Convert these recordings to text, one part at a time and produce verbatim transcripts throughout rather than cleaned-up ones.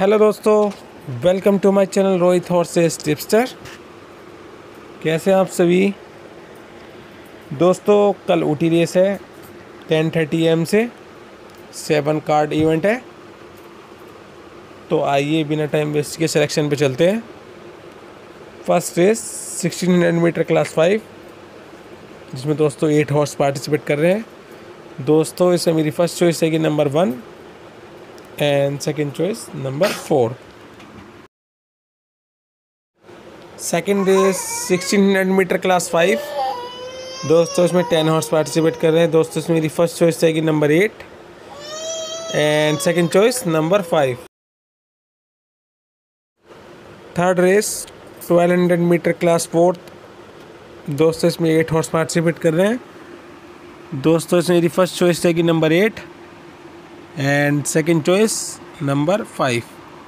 Hello दोस्तों, welcome to my channel Rohit horses tipster. कैसे हैं आप सभी दोस्तों। कल ऊटी रेस है, टेन थर्टी एम से सेवन कार्ड इवेंट है। तो आइए बिना टाइम वेस्ट के सिलेक्शन पे चलते हैं। First race sixteen hundred metre class five, जिसमें दोस्तों एट हॉर्स पार्टिसिपेट कर रहे हैं। दोस्तों इसमें मेरी फर्स्ट चॉइस है कि number one and second choice number four. Second race sixteen hundred metre class five, दोस्तों इसमें टेन हॉर्स पार्टिसिपेट कर रहे हैं। दोस्तों इसमें मेरी फर्स्ट चॉइस है कि number eight and second choice number five. Third race twelve hundred metre class fourth, दोस्तों इसमें एट हॉर्स पार्टिसिपेट कर रहे हैं। दोस्तों इसमें मेरी फर्स्ट चॉइस है कि number eight and second choice number five.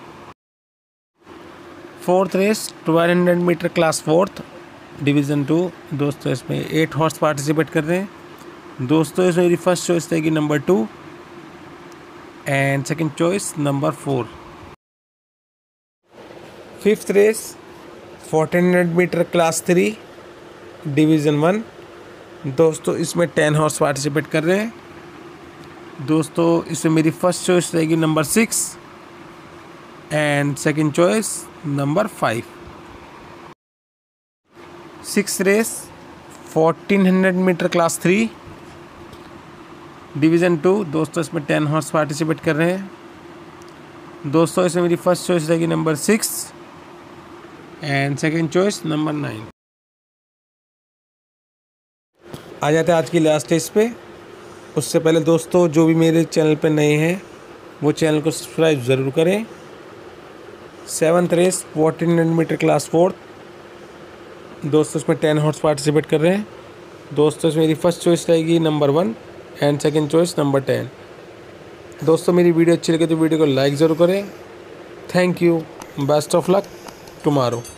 Fourth race twelve hundred metre class fourth division two, दोस्तों इसमें एट हॉर्स पार्टिसिपेट कर रहे हैं। दोस्तों इसमें मेरी फर्स्ट चॉइस है कि number two and second choice number four. Fifth race fourteen hundred metre class three division one, दोस्तों इसमें टेन हॉर्स पार्टिसिपेट कर रहे हैं। दोस्तों इसमें मेरी फर्स्ट चॉइस रहेगी number six and second choice number five. Six race fourteen hundred metre class three division two, दोस्तों इसमें टेन हॉर्स पार्टिसिपेट कर रहे हैं। दोस्तों इसमें मेरी फर्स्ट चॉइस रहेगी number six and second choice number nine. आ जाते हैं आज की लास्ट रेस पे। उससे पहले दोस्तों जो भी मेरे चैनल पे नए हैं वो चैनल को सब्सक्राइब ज़रूर करें। Seventh race fourteen hundred metre class fourth, दोस्तों इसमें टेन हॉर्स पार्टिसिपेट कर रहे हैं। दोस्तों इसमें मेरी फर्स्ट चॉइस रहेगी number one and second choice number ten. दोस्तों मेरी वीडियो अच्छी लगे तो वीडियो को लाइक ज़रूर करें। Thank you, best of luck tomorrow.